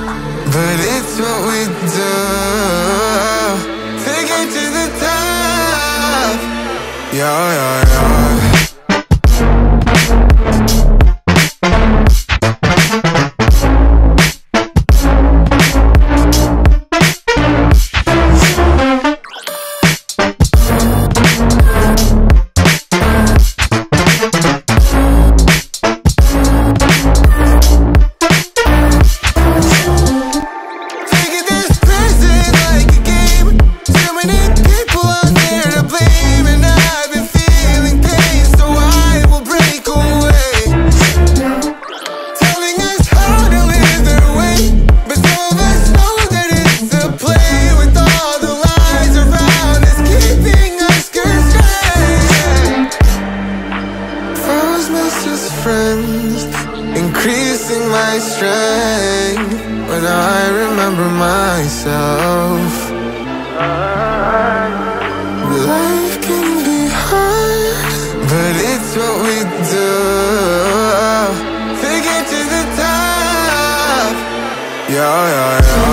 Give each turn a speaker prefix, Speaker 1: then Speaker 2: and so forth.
Speaker 1: but it's what we do to get to the top. Yeah, yeah, yeah. Increasing my strength when I remember myself. Life can be hard, but it's what we do to get to the top. Yeah, yeah, yeah.